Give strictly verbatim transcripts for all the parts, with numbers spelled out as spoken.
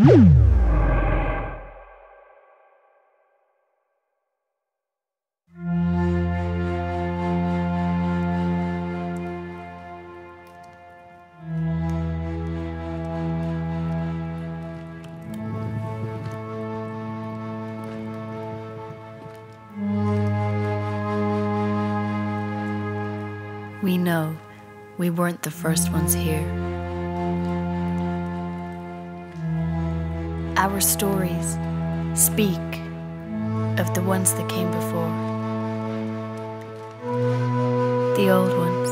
We know we weren't the first ones here. Our stories speak of the ones that came before. The old ones.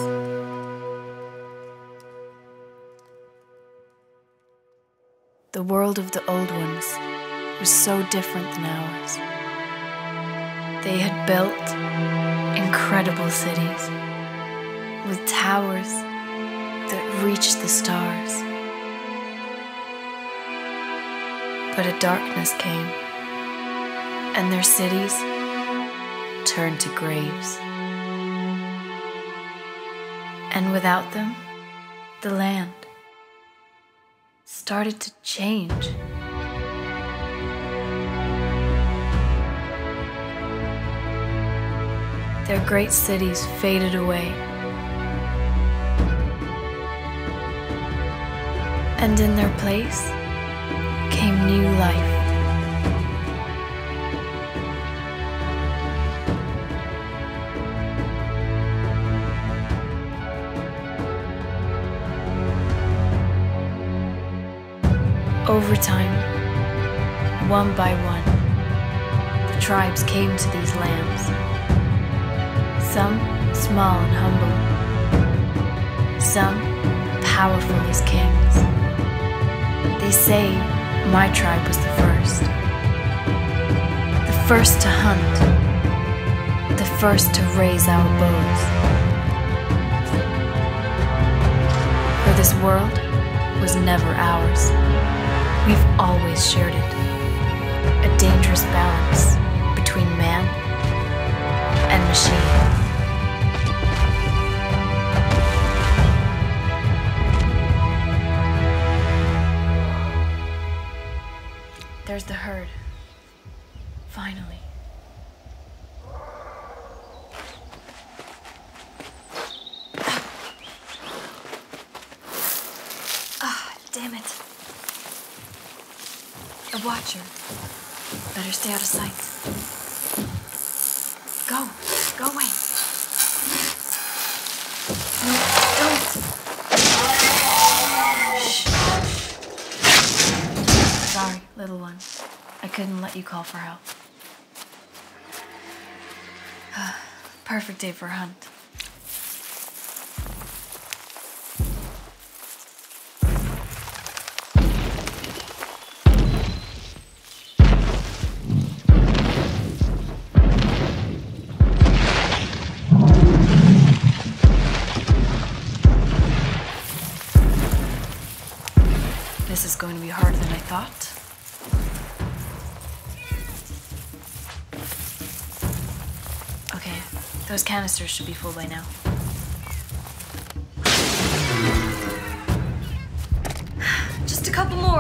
The world of the old ones was so different than ours. They had built incredible cities with towers that reached the stars. But a darkness came, and their cities turned to graves. And without them, the land started to change. Their great cities faded away, and in their place came new life. Over time, one by one, the tribes came to these lands. Some small and humble, some powerful as kings. They say my tribe was the first. The first to hunt. The first to raise our bows. For this world was never ours. We've always shared it. A dangerous balance between man and machine. There's the herd. Finally. Ah, damn it. A watcher. Better stay out of sight. Go. Go away. No, don't. Shh. Sorry, little one. I couldn't let you call for help. Perfect day for a hunt. This is going to be harder than I thought. Okay, those canisters should be full by now. Just a couple more.